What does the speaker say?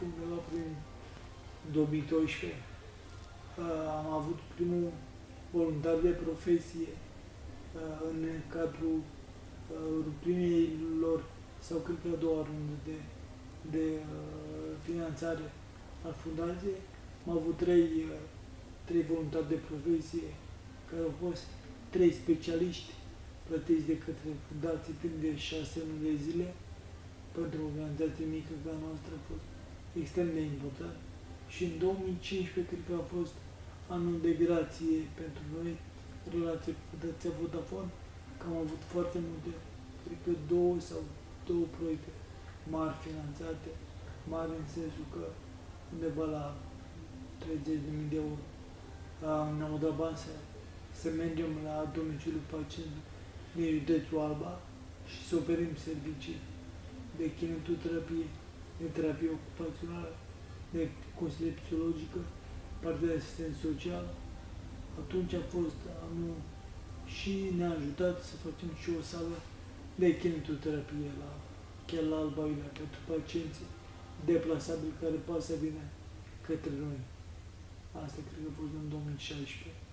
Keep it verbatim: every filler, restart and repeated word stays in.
undeva prin două mii doisprezece. Am avut primul voluntar de profesie în cadrul primeilor, sau cred că a doua rundă de, de finanțare a fundației. Am avut trei, trei voluntari de profesie, care au fost trei specialiști plătiți de către fundație timp de șase luni de zile. Pentru o organizație mică ca noastră a fost extrem de important. Și în două mii cincisprezece cred că a fost anul de grație pentru noi, relație cu Fundația Vodafone, că am avut foarte multe, cred că două sau două proiecte mari finanțate, mari în sensul că undeva la treizeci de mii de euro ne-au dat bani să, să mergem la domiciliul pacientului din județul Alba și să oferim servicii de kinetoterapie, de terapie ocupațională, de consiliere psihologică, partea de asistență socială. Atunci a fost anul și ne-a ajutat să facem și o sală de kinetoterapie la, chiar la Alba Iulia, pentru pacienții deplasabili care poate să vină către noi. Asta cred că a fost în două mii șaisprezece.